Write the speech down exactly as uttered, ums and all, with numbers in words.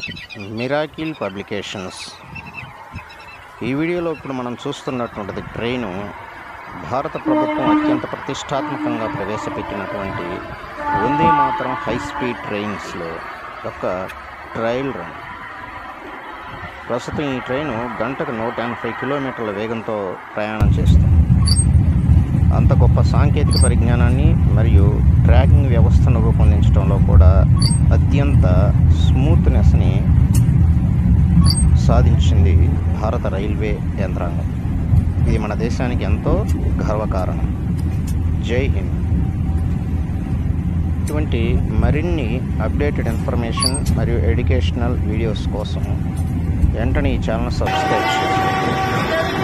Miracle publications. ఈ వీడియోలో ఇప్పుడు మనం చూస్తున్నటువంటిది ట్రైను భారత ప్రభుత్వం అత్యంత ప్రతిష్టాత్మకంగా ప్రవేశపెట్టినటువంటి వందే మాతరం హై స్పీడ్ ట్రైన్స్లో ఒక ట్రయల్ రన్. ప్రస్తుతం ఈ ట్రైను గంటకు నూట ఎనభై కిలోమీటర్ల వేగంతో ప్రయాణం చేస్తుంది. అంత గొప్ప సాంకేతిక పరిజ్ఞానాన్ని మరియు ట్రాకింగ్ వ్యవస్థను రూపొందించడంలో కూడా అత్యంత స్మూత్నెస్ని సాధించింది భారత రైల్వే యంత్రాంగం. ఇది మన దేశానికి ఎంతో గర్వకారణం. జై హింద్. ఇటువంటి మరిన్ని అప్డేటెడ్ ఇన్ఫర్మేషన్ మరియు ఎడ్యుకేషనల్ వీడియోస్ కోసం వెంటనే ఈ ఛానల్ సబ్స్క్రైబ్ చేయండి.